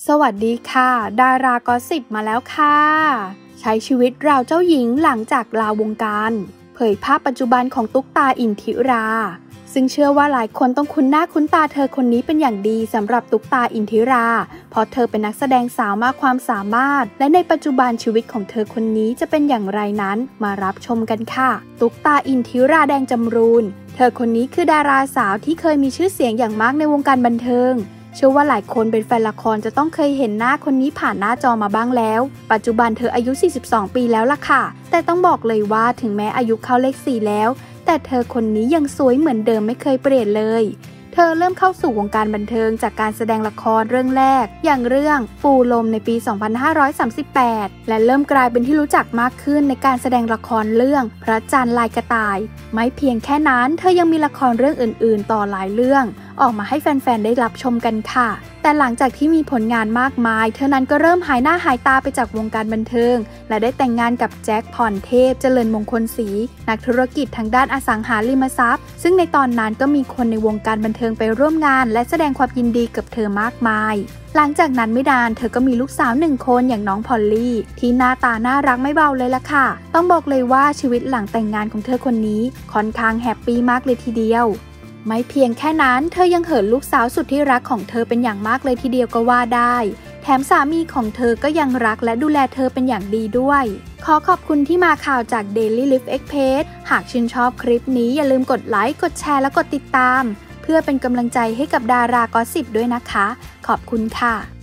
สวัสดีค่ะดารากอสซิปมาแล้วค่ะใช้ชีวิตราวเจ้าหญิงหลังจากลาวงการเผยภาพปัจจุบันของตุ๊กตาอินทิราซึ่งเชื่อว่าหลายคนต้องคุ้นหน้าคุ้นตาเธอคนนี้เป็นอย่างดีสำหรับตุ๊กตาอินทิราเพราะเธอเป็นนักแสดงสาวมากความสามารถและในปัจจุบันชีวิตของเธอคนนี้จะเป็นอย่างไรนั้นมารับชมกันค่ะตุ๊กตาอินทิราแดงจำรูนเธอคนนี้คือดาราสาวที่เคยมีชื่อเสียงอย่างมากในวงการบันเทิงเชื่อว่าหลายคนเป็นแฟนละครจะต้องเคยเห็นหน้าคนนี้ผ่านหน้าจอมาบ้างแล้วปัจจุบันเธออายุ42ปีแล้วล่ะค่ะแต่ต้องบอกเลยว่าถึงแม้อายุเข้าเลข4แล้วแต่เธอคนนี้ยังสวยเหมือนเดิมไม่เคยเปลี่ยนเลยเธอเริ่มเข้าสู่วงการบันเทิงจากการแสดงละครเรื่องแรกอย่างเรื่องปูลมในปี 2538 และเริ่มกลายเป็นที่รู้จักมากขึ้นในการแสดงละครเรื่องพระจันทร์ลายกระต่ายไม่เพียงแค่นั้นเธอยังมีละครเรื่องอื่นๆต่อหลายเรื่องออกมาให้แฟนๆได้รับชมกันค่ะแต่หลังจากที่มีผลงานมากมายเธอนั้นก็เริ่มหายหน้าหายตาไปจากวงการบันเทิงและได้แต่งงานกับแจ็คพรเทพเจริญมงคลศรีนักธุรกิจทางด้านอสังหาริมทรัพย์ซึ่งในตอนนั้นก็มีคนในวงการบันเทิงไปร่วมงานและแสดงความยินดีกับเธอมากมายหลังจากนั้นไม่นานเธอก็มีลูกสาว1คนอย่างน้องพอลลี่ที่หน้าตาน่ารักไม่เบาเลยล่ะค่ะต้องบอกเลยว่าชีวิตหลังแต่งงานของเธอคนนี้ค่อนข้างแฮปปี้มากเลยทีเดียวไม่เพียงแค่นั้นเธอยังเหินลูกสาวสุดที่รักของเธอเป็นอย่างมากเลยทีเดียวก็ว่าได้แถมสามีของเธอก็ยังรักและดูแลเธอเป็นอย่างดีด้วยขอขอบคุณที่มาข่าวจาก Daily Life Express หากชื่นชอบคลิปนี้อย่าลืมกดไลค์กดแชร์และกดติดตามเพื่อเป็นกำลังใจให้กับดารากอสซิปด้วยนะคะขอบคุณค่ะ